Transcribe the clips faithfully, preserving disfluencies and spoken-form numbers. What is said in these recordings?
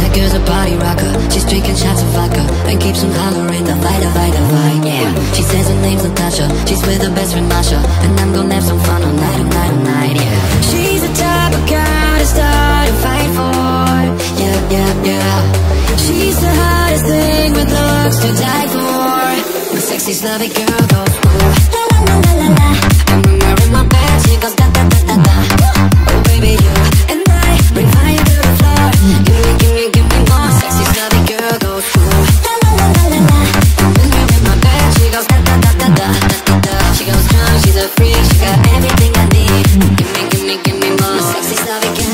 That girl's a party rocker. She's drinking shots of vodka and keeps on hollering the fight, the fight, the fight, yeah. She says her name's Natasha, she's with her best friend Masha, and I'm gonna have some fun all night, all night, all night, yeah. She's the type of girl to start a fight for, yeah, yeah, yeah. She's the hottest thing with looks to die for. My sexy Slavic girl goes ooh, la la la la la la. And when we're in my bed, she goes da da da da da. Oh baby, you and I bring fire to the floor. Give me, give me, give me more. Sexy Slavic girl goes ooh, la la la la la la. And when we're in my bed, she goes da da da da da da da. She goes strong, she's a freak, she got everything I need. Give me, give me, give me more. My sexy Slavic girl.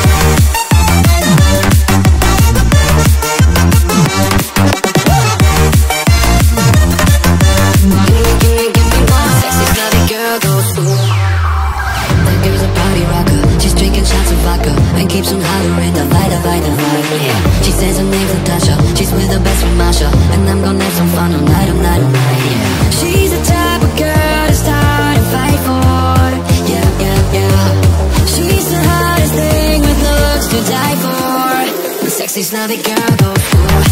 And keeps on hollering the fight, the fight, the fight, yeah. She says her name's Natasha, she's with her best friend Masha, and I'm gonna have some fun all night, all night, all night, yeah. She's the type of girl to start a fight for, yeah, yeah, yeah. She's the hottest thing with looks to die for. The sexy Slavic girl goes ooh,